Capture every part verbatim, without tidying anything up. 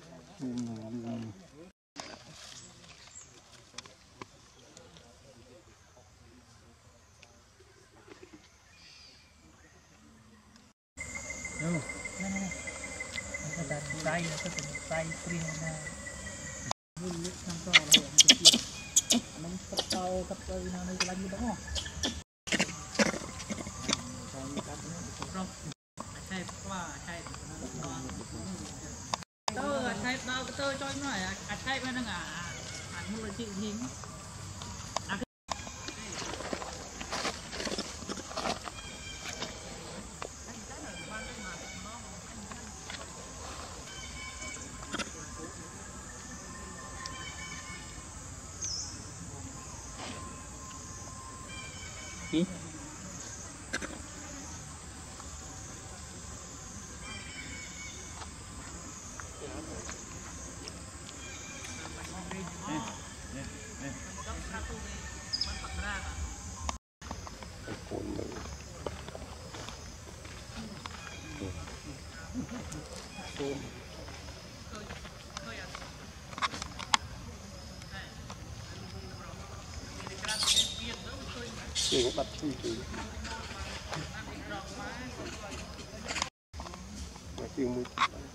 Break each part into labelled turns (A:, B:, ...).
A: tay nó sẽ tay pin này luôn lúc năm to nó nó cấp tàu cấp tàu nó nó lạnh như đó khôngใช่ว่าใช่เตอร์ใช่เตอร์เตอร์จอยหน่อยอ่ะใช่ไหมนั่งอ่ะอ่านมือจริงจริงอีเด็กบัดที่คือมาคิวมือ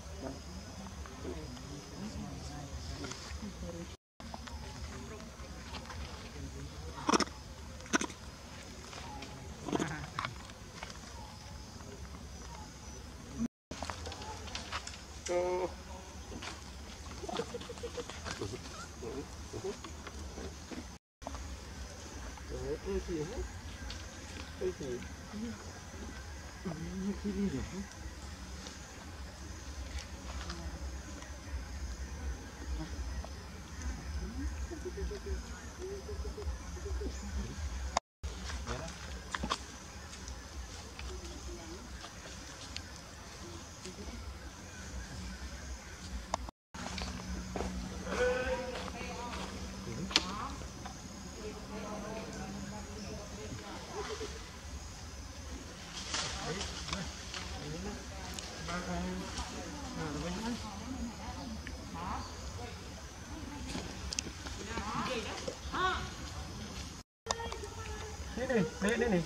A: Ôi kìa hết. Ôi kìa. Ôi kìa đi được. Đây đây đây này.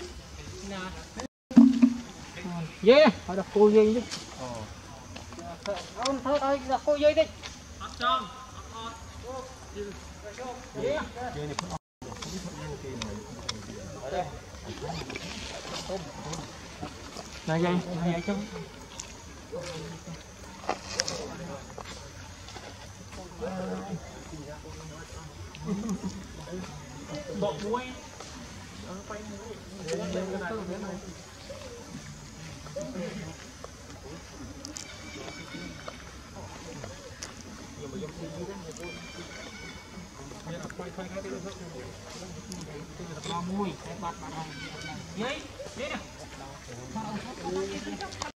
A: Dê, họ đặt cô dê đi. Ờ. Ông thôi thôi đặt cô dê đi. Bắt tròn. Dê. Dê này cũng ở đây. Này dây, này dây chứ. Bọ muối. Mùi, bắt bạn này. Giấy, giấy nè.